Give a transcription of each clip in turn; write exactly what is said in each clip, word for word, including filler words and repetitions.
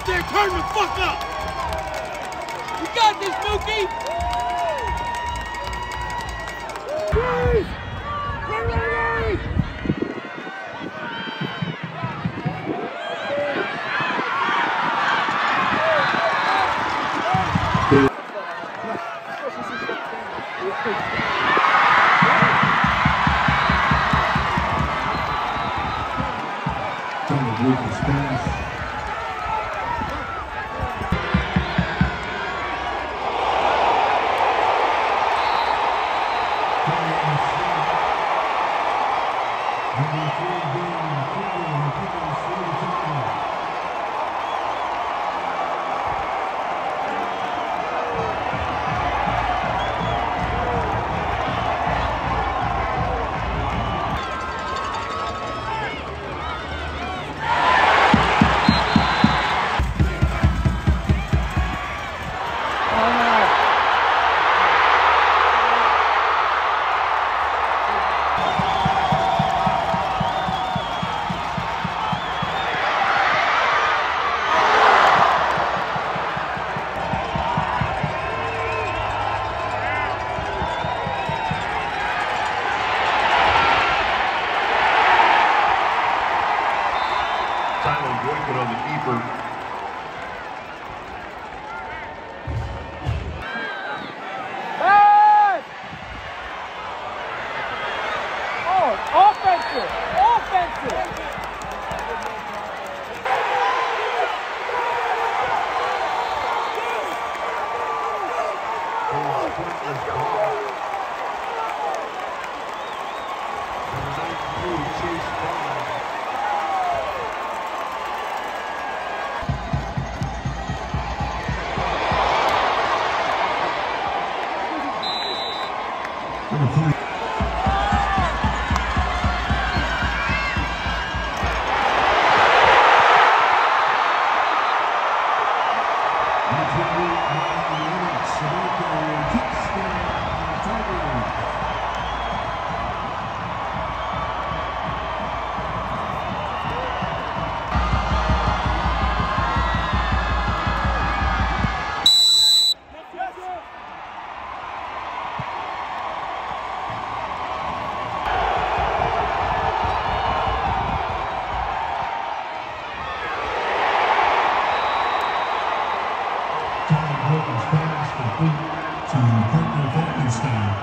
out there, turn the fuck up! You got this, Mookie! Freeze! Get ready! Lucas pass. On the keeper. Pass! Oh, offensive! Offensive! To Parker Falkenstein.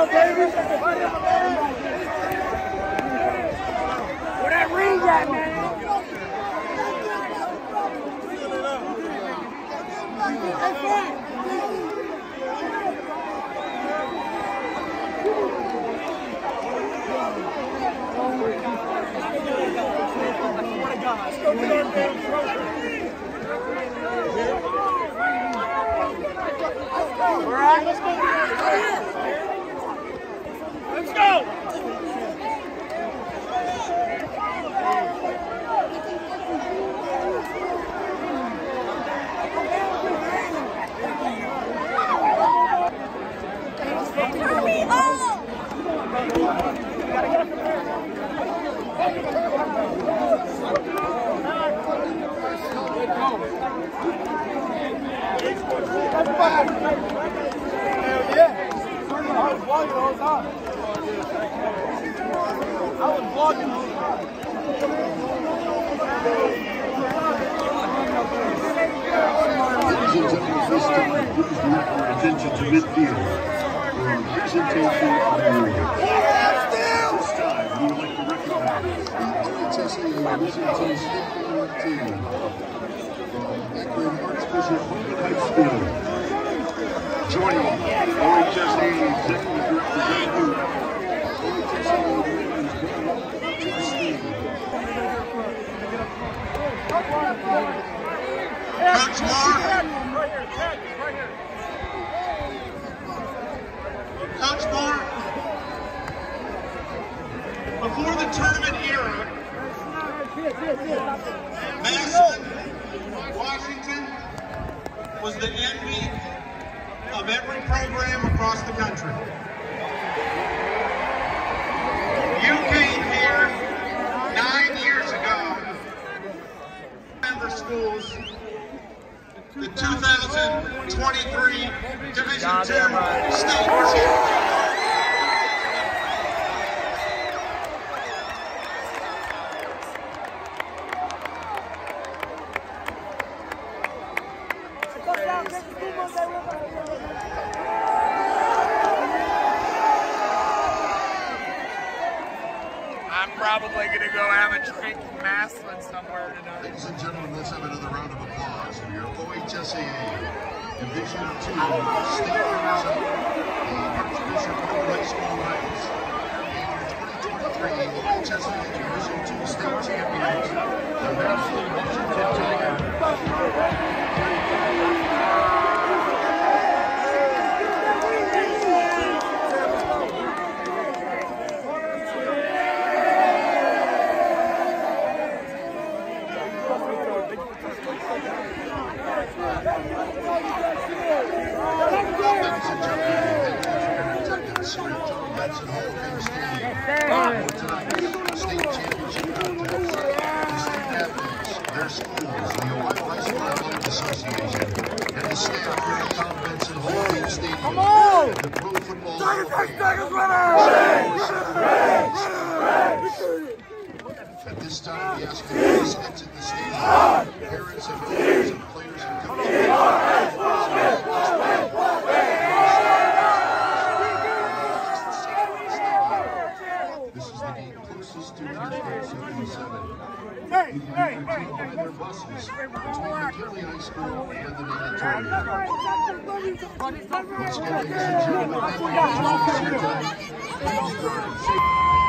go, baby. Where that ring at, man? All right, let's go. Let's go. Hurry up! Hell yeah. I was vlogging the whole time. I was vlogging the whole time. Ladies and gentlemen, this time, please direct your attention to midfield for our presentation awards. This time, we would like to recognize the O H S A Wizardton State team from Akron Archbishop High School. Joining O H S A Executive Director John Booth, O H S A Women's Ball Trustee. Coach Mark. Coach Mark, before the tournament era, Madison, Washington was the envy of every program across the country. You came here nine years ago, member schools, the two thousand twenty-three Division two State Championship. I'm probably going to go have a drink in Maslin somewhere tonight. Ladies and gentlemen, let's have another round of applause for your O H S A Division two State Winners of the Archbishop High School Knights. And your twenty twenty-three O H S A Division two State Champions, the Madison Washington Tigers. Benson Hall of Fame Stadium for tonight's state championship contest. The student athletes, their schools, the Ohio High School Athletic Association, and the staff here at Tom Benson Hall of Fame Stadium. The Pro Football Hall of Fame. At this time, we ask you to please exit the stadium. Parents and owners and players and coaches. This is the gate closest to Interstate seventy-seven. Hey, You can hey, leave your hey, team hey, behind their buses between McKinley High School and the Natatorium. Once again, ladies and gentlemen, thank you for joining us here tonight. Please drive safe.